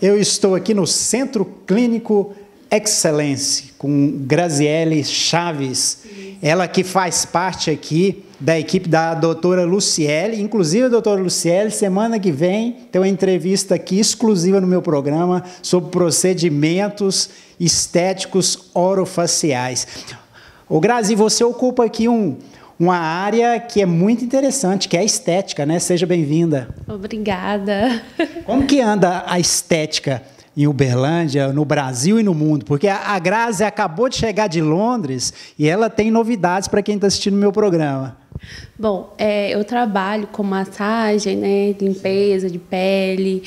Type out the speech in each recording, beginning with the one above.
eu estou aqui no Centro Clínico Excellence com Graziele Chaves, ela que faz parte aqui da equipe da doutora Luciele. Inclusive, doutora Luciele, semana que vem tem uma entrevista aqui exclusiva no meu programa sobre procedimentos estéticos orofaciais. Ô Grazi, você ocupa aqui uma área que é muito interessante, que é a estética, né? Seja bem-vinda. Obrigada. Como que anda a estética em Uberlândia, no Brasil e no mundo? Porque a Grazi acabou de chegar de Londres e ela tem novidades para quem está assistindo o meu programa. Bom, eu trabalho com massagem, né, limpeza de pele.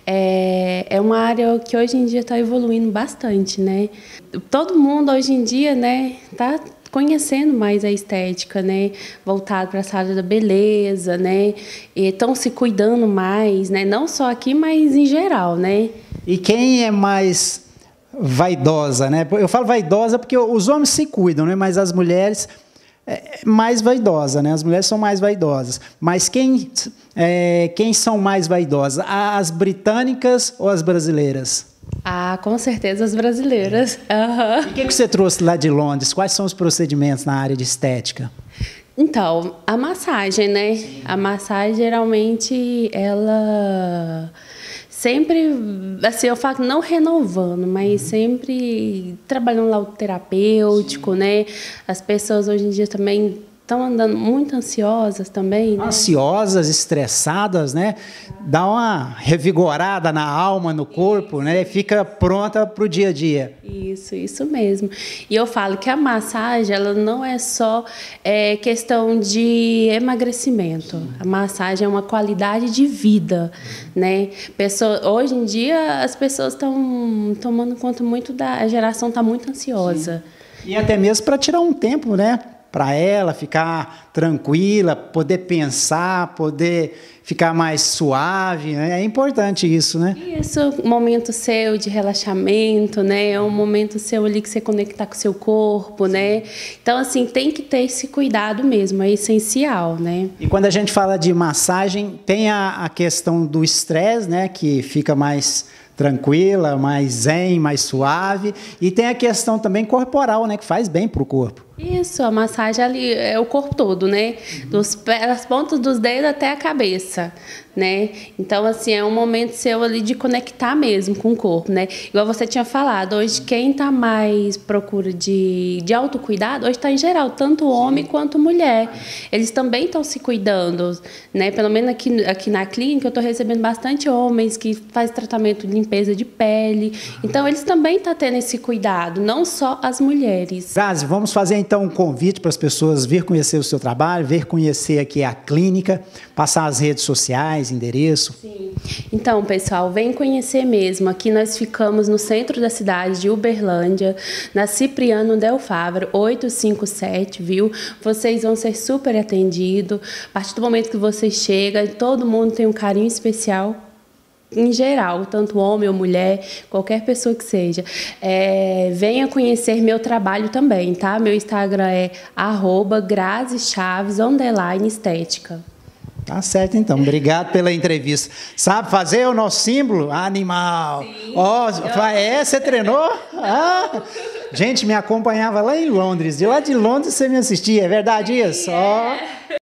É uma área que hoje em dia está evoluindo bastante, né? Todo mundo hoje em dia, né, está conhecendo mais a estética, né, voltado para essa área da beleza, né, e estão se cuidando mais, né, não só aqui, mas em geral, né. E quem é mais vaidosa, né? Eu falo vaidosa porque os homens se cuidam, né, mas as mulheres mais vaidosa, né? As mulheres são mais vaidosas. Mas quem são mais vaidosas? As britânicas ou as brasileiras? Ah, com certeza as brasileiras. Uhum. E o que você trouxe lá de Londres? Quais são os procedimentos na área de estética? Então, a massagem, né? Sim. A massagem, geralmente, ela sempre, assim, eu falo não renovando, mas sempre trabalhando lá o terapêutico, sim, né? As pessoas hoje em dia também estão andando muito ansiosas também, né? Ansiosas, estressadas, né? Dá uma revigorada na alma, no corpo, né? E fica pronta para o dia a dia. Isso mesmo. E eu falo que a massagem, ela não é só questão de emagrecimento. A massagem é uma qualidade de vida, né? hoje em dia, as pessoas estão tomando conta muito a geração está muito ansiosa. Sim. E até mesmo para tirar um tempo, né? Para ela ficar tranquila, poder pensar, poder ficar mais suave, né? É importante isso, né? Isso, um momento seu de relaxamento, né? É um momento seu ali que você conectar com o seu corpo, né? Então, assim, tem que ter esse cuidado mesmo, é essencial, né? E quando a gente fala de massagem, tem a questão do estresse, né? Que fica mais tranquila, mais zen, mais suave. E tem a questão também corporal, né? Que faz bem para o corpo. Isso, a massagem ali é o corpo todo, né? Das pontas dos dedos até a cabeça, né? Então, assim, é um momento seu ali de conectar mesmo com o corpo, né? Igual você tinha falado, hoje quem tá mais procura de autocuidado, hoje tá em geral, tanto homem quanto mulher. Eles também estão se cuidando, né? Pelo menos aqui na clínica eu tô recebendo bastante homens que fazem tratamento de limpeza de pele. Então, eles também estão tendo esse cuidado, não só as mulheres. Grazi, vamos fazer então um convite para as pessoas vir conhecer o seu trabalho, vir conhecer aqui a clínica, passar as redes sociais, endereço. Sim. Então, pessoal, vem conhecer mesmo. Aqui nós ficamos no centro da cidade de Uberlândia, na Cipriano Del Favaro, 857, viu? Vocês vão ser super atendidos. A partir do momento que você chega, todo mundo tem um carinho especial. Em geral, tanto homem ou mulher, qualquer pessoa que seja. Venha conhecer meu trabalho também, tá? Meu Instagram é @grazichaves_estética. Tá certo, então. Obrigado pela entrevista. Sabe fazer o nosso símbolo? Animal. Ó, você treinou? Ah, gente, me acompanhava lá em Londres. De lá de Londres você me assistia. É verdade isso? Ó.